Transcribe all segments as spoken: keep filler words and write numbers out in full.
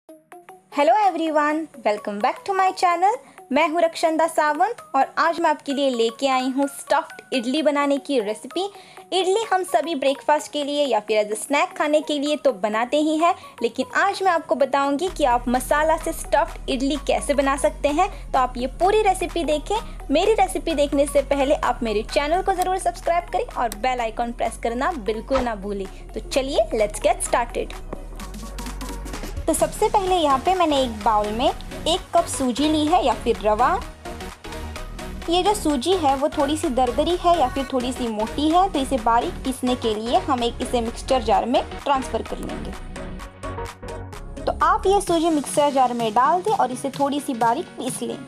Hello everyone, welcome back to my channel. मैं हूँ रक्षंदा सावंत और आज मैं आपके लिए लेके आई हूँ स्टफ्ड इडली बनाने की रेसिपी। इडली हम सभी ब्रेकफास्ट के लिए या फिर एज अ स्नैक खाने के लिए तो बनाते ही हैं, लेकिन आज मैं आपको बताऊंगी कि आप मसाला से स्टफ्ड इडली कैसे बना सकते हैं। तो आप ये पूरी रेसिपी देखें। मेरी रेसिपी देखने से पहले आप मेरे चैनल को ज़रूर सब्सक्राइब करें और बेल आइकॉन प्रेस करना बिल्कुल ना भूलें। तो चलिए लेट्स गेट स्टार्टेड। तो सबसे पहले यहाँ पे मैंने एक बाउल में एक कप सूजी ली है या फिर रवा। ये जो सूजी है वो थोड़ी सी दरदरी है या फिर थोड़ी सी मोटी है, तो इसे बारीक पीसने के लिए हम एक इसे मिक्सचर जार में ट्रांसफ़र कर लेंगे। तो आप ये सूजी मिक्सर जार में डाल दें और इसे थोड़ी सी बारीक पीस लें।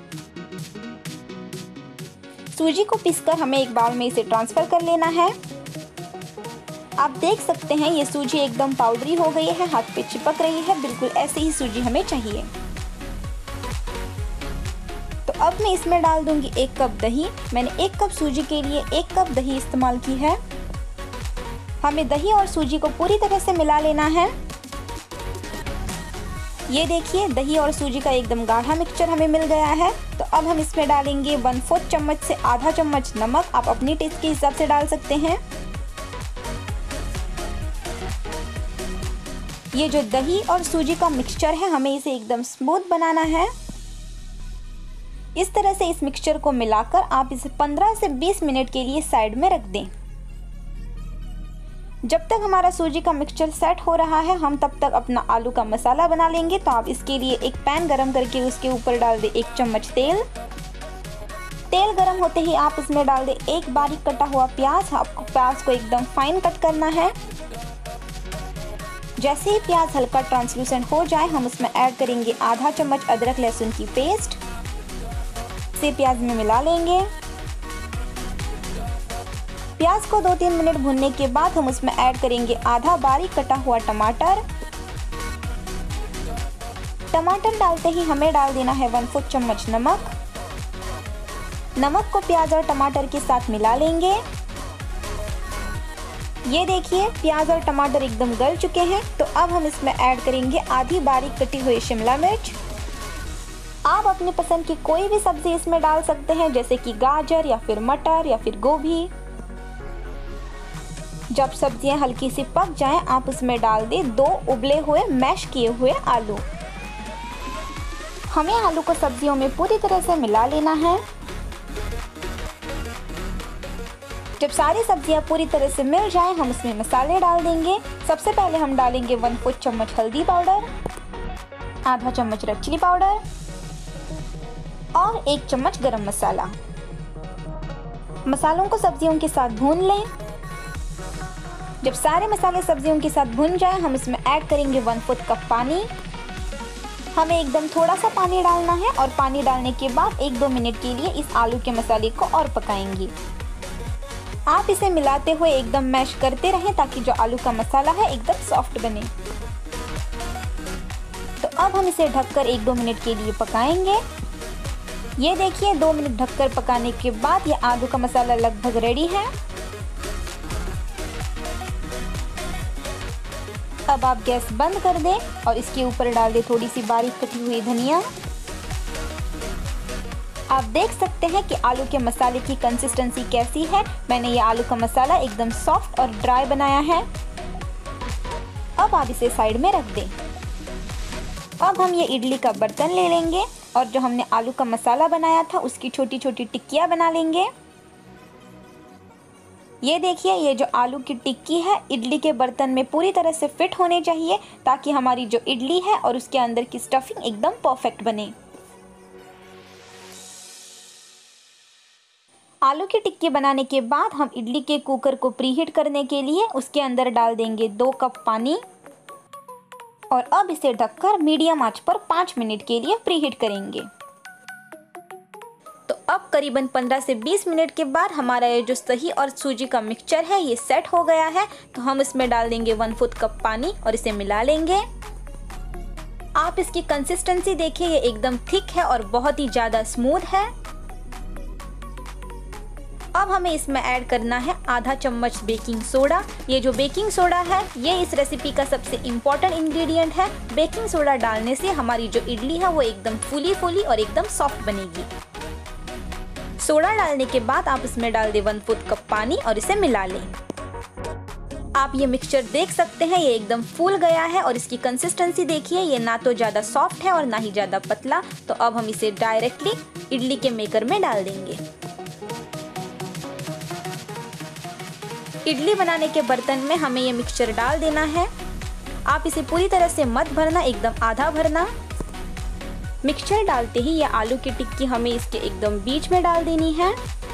सूजी को पीसकर हमें एक बाउल में इसे ट्रांसफ़र कर लेना है। आप देख सकते हैं ये सूजी एकदम पाउडरी हो गई है, हाथ पे चिपक रही है। बिल्कुल ऐसी ही सूजी हमें चाहिए। तो अब मैं इसमें डाल दूंगी एक कप दही। मैंने एक कप सूजी के लिए एक कप दही इस्तेमाल की है। हमें दही और सूजी को पूरी तरह से मिला लेना है। ये देखिए दही और सूजी का एकदम गाढ़ा मिक्सचर हमें मिल गया है। तो अब हम इसमें डालेंगे वन फोर्थ चम्मच से आधा चम्मच नमक। आप अपनी टेस्ट के हिसाब से डाल सकते हैं। ये जो दही और सूजी का मिक्सचर है हमें इसे एकदम स्मूथ बनाना है। इस तरह से इस मिक्सचर को मिलाकर आप इसे पंद्रह से बीस मिनट के लिए साइड में रख दें। जब तक हमारा सूजी का मिक्सचर सेट हो रहा है हम तब तक अपना आलू का मसाला बना लेंगे। तो आप इसके लिए एक पैन गरम करके उसके ऊपर डाल दें एक चम्मच तेल। तेल गरम होते ही आप इसमें डाल दें एक बारीक कटा हुआ प्याज। आपको प्याज को एकदम फाइन कट करना है। जैसे ही प्याज हल्का ट्रांसलूसेंट हो जाए हम उसमें ऐड करेंगे आधा चम्मच अदरक लहसुन की पेस्ट। इसे प्याज में मिला लेंगे। प्याज को दो तीन मिनट भूनने के बाद हम उसमें ऐड करेंगे आधा बारीक कटा हुआ टमाटर। टमाटर डालते ही हमें डाल देना है वन फोर्थ चम्मच नमक। नमक को प्याज और टमाटर के साथ मिला लेंगे। ये देखिए प्याज और टमाटर एकदम गल चुके हैं। तो अब हम इसमें ऐड करेंगे आधी बारीक कटी हुई शिमला मिर्च। आप अपनी पसंद की कोई भी सब्जी इसमें डाल सकते हैं, जैसे कि गाजर या फिर मटर या फिर गोभी। जब सब्जियां हल्की सी पक जाएं आप उसमें डाल दें दो उबले हुए मैश किए हुए आलू। हमें आलू को सब्जियों में पूरी तरह से मिला लेना है। जब सारी सब्जियां पूरी तरह से मिल जाएं हम उसमें मसाले डाल देंगे। सबसे पहले हम डालेंगे वन फोर्थ चम्मच हल्दी पाउडर, आधा चम्मच रेड चिली पाउडर और एक चम्मच गरम मसाला। मसालों को सब्जियों के साथ भून लें। जब सारे मसाले सब्जियों के साथ भून जाएं हम इसमें ऐड करेंगे वन फोर्थ कप पानी। हमें एकदम थोड़ा सा पानी डालना है और पानी डालने के बाद एक दो मिनट के लिए इस आलू के मसाले को और पकाएंगे। आप इसे मिलाते हुए एकदम मैश करते रहें ताकि जो आलू का मसाला है एकदम सॉफ्ट बने। तो अब हम इसे ढककर एक दो मिनट के लिए पकाएंगे। ये देखिए दो मिनट ढककर पकाने के बाद ये आलू का मसाला लगभग रेडी है। अब आप गैस बंद कर दें और इसके ऊपर डाल दें थोड़ी सी बारीक कटी हुई धनिया। आप देख सकते हैं कि आलू के मसाले की कंसिस्टेंसी कैसी है। मैंने ये आलू का मसाला एकदम सॉफ्ट और ड्राई बनाया है। अब आप इसे साइड में रख दें। अब हम ये इडली का बर्तन ले लेंगे और जो हमने आलू का मसाला बनाया था उसकी छोटी छोटी टिक्कियाँ बना लेंगे। ये देखिए ये जो आलू की टिक्की है इडली के बर्तन में पूरी तरह से फिट होने चाहिए ताकि हमारी जो इडली है और उसके अंदर की स्टफिंग एकदम परफेक्ट बने। आलू की टिक्की बनाने के बाद हम इडली के कुकर को प्रीहीट करने के लिए उसके अंदर डाल देंगे दो कप पानी और अब इसे ढककर मीडियम आंच पर पाँच मिनट के लिए प्रीहीट करेंगे। तो अब करीबन पंद्रह से बीस मिनट के बाद हमारा ये जो दही और सूजी का मिक्सचर है ये सेट हो गया है। तो हम इसमें डाल देंगे वन फोर्थ कप पानी और इसे मिला लेंगे। आप इसकी कंसिस्टेंसी देखिए ये एकदम थिक है और बहुत ही ज़्यादा स्मूथ है। अब हमें इसमें ऐड करना है आधा चम्मच बेकिंग सोडा। ये जो बेकिंग सोडा है ये इस रेसिपी का सबसे इम्पोर्टेंट इंग्रेडिएंट है। बेकिंग सोडा डालने से हमारी जो इडली है वो एकदम फूली फूली और एकदम सॉफ्ट बनेगी। सोडा डालने के बाद आप इसमें डाल दें वन फोर्थ कप पानी और इसे मिला लें। आप ये मिक्सचर देख सकते हैं, ये एकदम फूल गया है और इसकी कंसिस्टेंसी देखिए, ये ना तो ज़्यादा सॉफ्ट है और ना ही ज़्यादा पतला। तो अब हम इसे डायरेक्टली इडली के मेकर में डाल देंगे। इडली बनाने के बर्तन में हमें ये मिक्सचर डाल देना है। आप इसे पूरी तरह से मत भरना, एकदम आधा भरना। मिक्सचर डालते ही ये आलू की टिक्की हमें इसके एकदम बीच में डाल देनी है।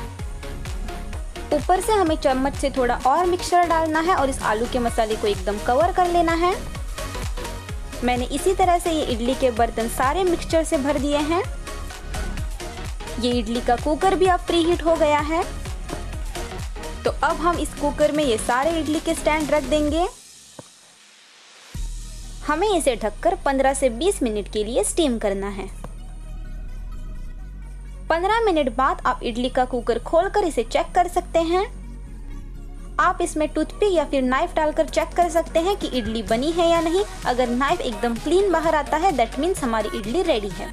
ऊपर से हमें चम्मच से थोड़ा और मिक्सचर डालना है और इस आलू के मसाले को एकदम कवर कर लेना है। मैंने इसी तरह से ये इडली के बर्तन सारे मिक्सचर से भर दिए हैं। ये इडली का कुकर भी अब प्री हीट हो गया है। तो अब हम इस कुकर में ये सारे इडली के स्टैंड रख देंगे। हमें इसे ढककर पंद्रह से बीस मिनट के लिए स्टीम करना है। पंद्रह मिनट बाद आप इडली का कुकर खोलकर इसे चेक कर सकते हैं। आप इसमें टूथपिक या फिर नाइफ डालकर चेक कर सकते हैं कि इडली बनी है या नहीं। अगर नाइफ एकदम क्लीन बाहर आता है दैट मीन्स हमारी इडली रेडी है।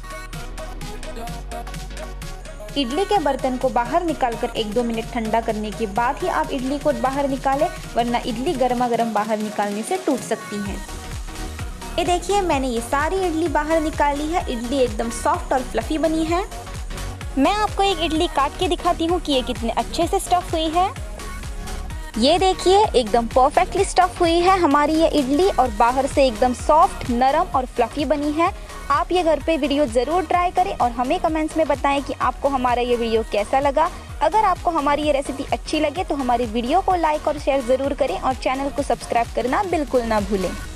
इडली के बर्तन को बाहर निकालकर एक दो मिनट ठंडा करने के बाद ही आप इडली को बाहर निकालें, वरना इडली गर्मा गर्म बाहर निकालने से टूट सकती हैं। ये देखिए, मैंने ये सारी इडली बाहर निकाली है। इडली एकदम सॉफ्ट और फ्लफी बनी है। मैं आपको एक इडली काट के दिखाती हूँ कि ये कितने अच्छे से स्टफ हुई है। ये देखिए, एकदम परफेक्टली स्टफ हुई है हमारी ये इडली और बाहर से एकदम सॉफ्ट, नरम और फ्लफी बनी है। आप ये घर पे वीडियो ज़रूर ट्राई करें और हमें कमेंट्स में बताएं कि आपको हमारा ये वीडियो कैसा लगा। अगर आपको हमारी ये रेसिपी अच्छी लगे तो हमारी वीडियो को लाइक और शेयर ज़रूर करें और चैनल को सब्सक्राइब करना बिल्कुल ना भूलें।